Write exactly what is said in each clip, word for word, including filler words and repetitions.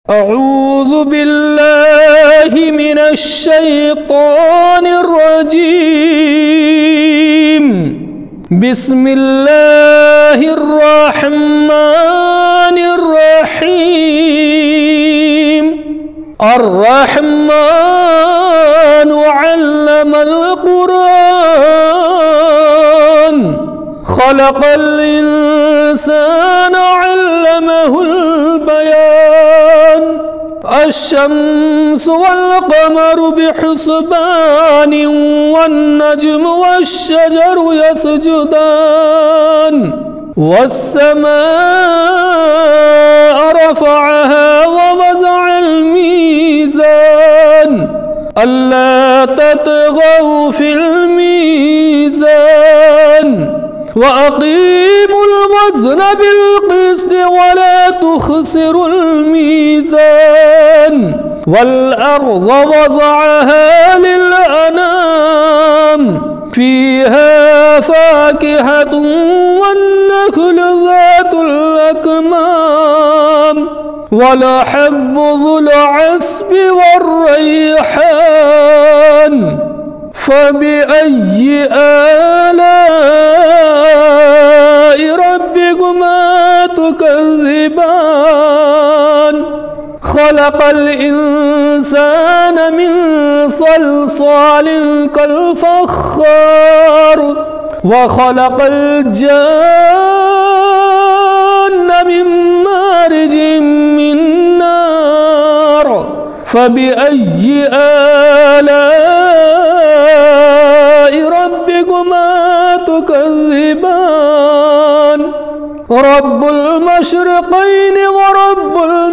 أعوذ بالله من الشيطان الرجيم. بسم الله الرحمن الرحيم. الرحمن علم القرآن، خلق الإنسان علمه البيان. الشمس والقمر بحسبان، والنجم والشجر يسجدان. والسماء رفعها ووضع الميزان، ألا تطغوا في الميزان، وأقيموا الوزن بالقسط ولا تخسروا الميزان. والأرض وضعها للأنام، فيها فاكهة والنخل ذات الأكمام، والحب ذو العصف والريحان. فبأي آلاء ربكما تكذبان؟ خلق الإنسان من صلصال كالفخار، وخلق الجان من مارج من نار. فبأي آلاء ربكما تكذبان؟ رب المشرقين ورب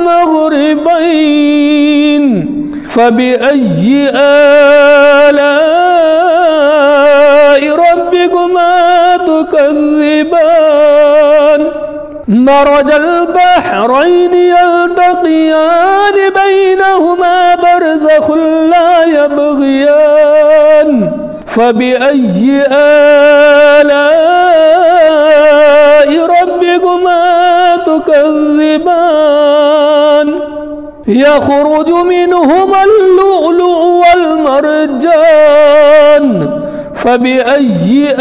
المغربين. فبأي آلاء ربكما تكذبان؟ مرج البحرين يلتقيان، بينهما برزخ لا يبغيان. فبأي آلاء ربكما تكذبان؟ يخرج منهما اللؤلؤ والمرجان. فبأي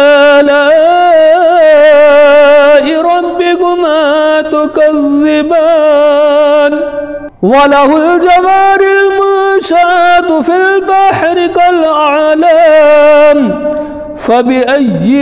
آلاء ربكما تكذبان؟ وله الجوار المنشآت في البحر كالأعلام. فبأي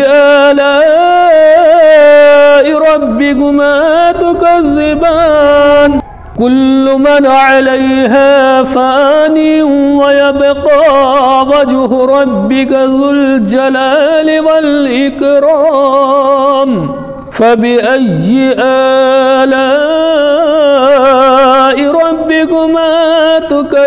آلاء ربكما تكذبان؟ كل من عليها فان، ويبقى وجه ربك ذو الجلال والإكرام. فبأي آلاء ربكما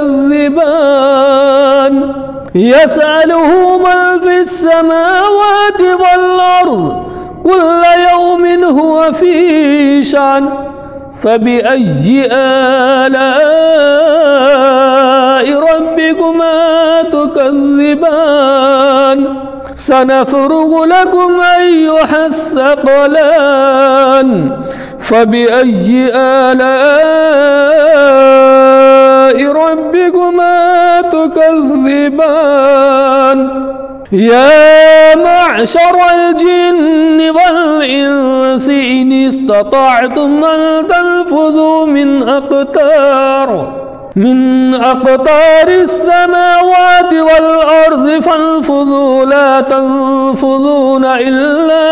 تكذبان؟ يسأله من في السماوات والأرض، كل يوم هو في شأن. فبأي آلاء ربكما تكذبان؟ سنفرغ لكم أيها الثقلان. فبأي آلاء ربكما تكذبان؟ يا معشر الجن والإنس إن استطعتم أن تنفذوا من أقطار من أقطار السماوات والأرض فانفذوا، لا تنفذون إلا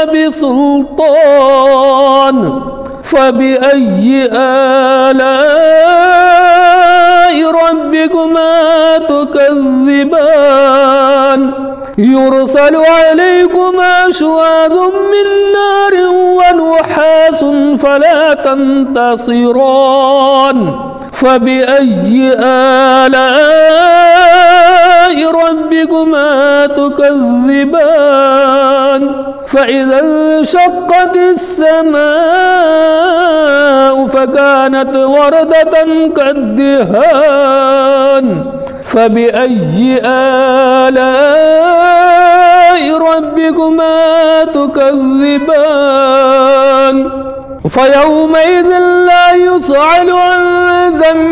بسلطان. فبأي آلاء ربكما تكذبان؟ يرسل عليكما شواظ من نار ونحاس فلا تنتصران. فبأي آلاء ربكما تكذبان؟ فإذا انشقت السماء فكانت وردة كالدهان. فبأي آلاء ربكما تكذبان؟ فيومئذ لا يسأل عن ذنبه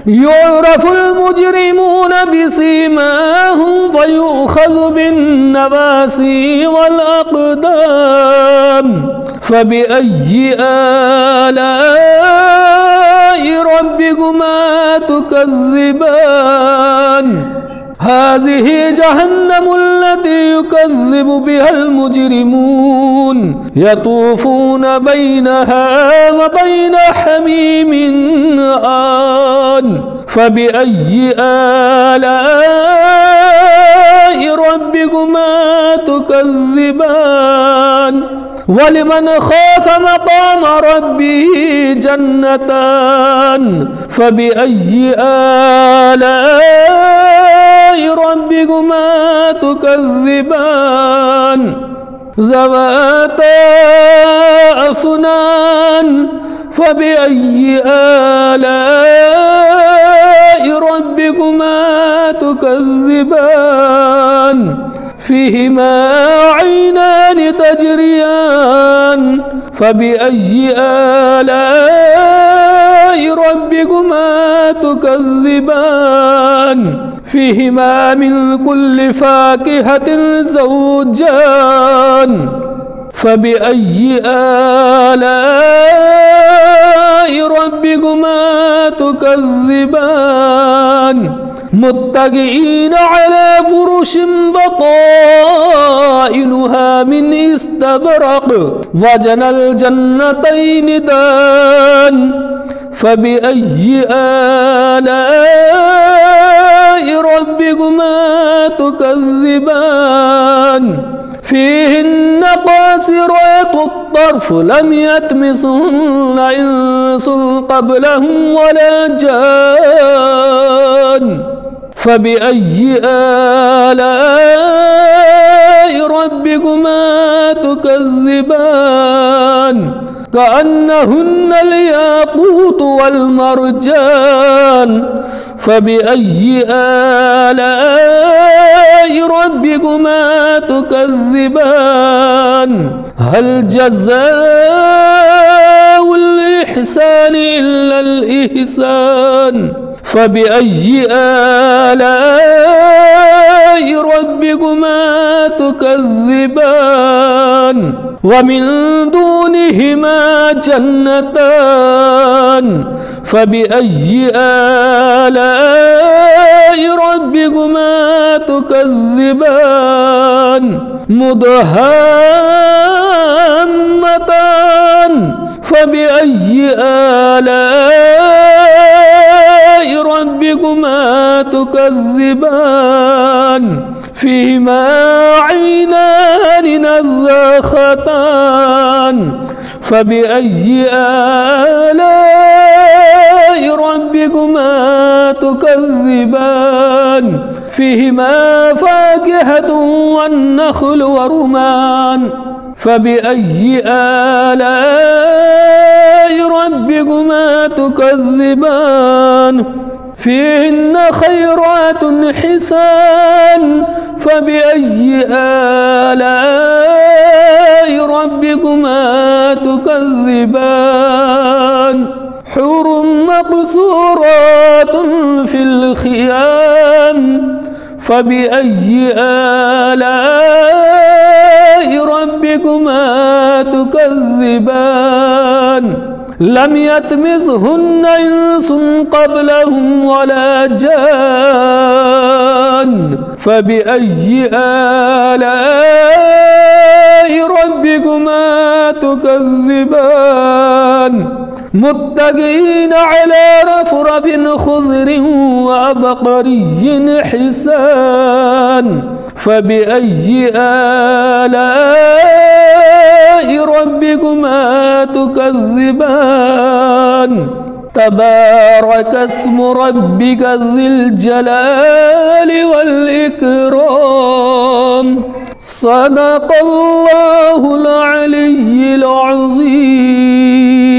يعرف المجرمون بسيماهم فيؤخذ بالنواسي والأقدام فبأي آلاء ربكما تكذبان هذه جهنم التي يكذب بها المجرمون يطوفون بينها وبين حميم آن فبأي آلاء ربكما تكذبان ولمن خاف مقام ربه جنتان فبأي آلاء ربكما تكذبان ذواتا أفنان فبأي آلاء ربكما تكذبان فيهما عينان تجريان فبأي آلاء ربكما تكذبان فيهما من كل فاكهة زوجان فبأي آلاء ربكما تكذبان متكئين على فرش بطائنها من استبرق وجنى الجنتين دان فبأي آلاء ربكما تكذبان فيهن قاصرات الطرف لم يطمثهن إنس قبلهم ولا جان فبأي آلاء ربكما تكذبان كأنهن الياقوت والمرجان فبأي آلاء ربكما تكذبان هل جزاء الإحسان إلا الإحسان فبأي آلاء ربكما تكذبان ومن دونهما جنتان فبأي آلاء ربكما تكذبان مدهامتان فبأي آلاء ربكما تكذبان فيهما عينان نزاختان فبأي آلاء ربكما تكذبان فيهما فاكهة والنخل ورمان فبأي آلاء ربكما تكذبان فيهن خيرات حسان فبأي آلاء ربكما تكذبان حور مقصورات في الخيام فبأي آلاء ربكما تكذبان لم يطمثهن إنس قبلهم ولا جان فبأي آلاء ربكما تكذبان متكئين على رفرف خضر وعبقري حسان فبأي آلاء ربكما تكذبان تبارك اسم ربك ذي الجلال والإكرام صدق الله العلي العظيم.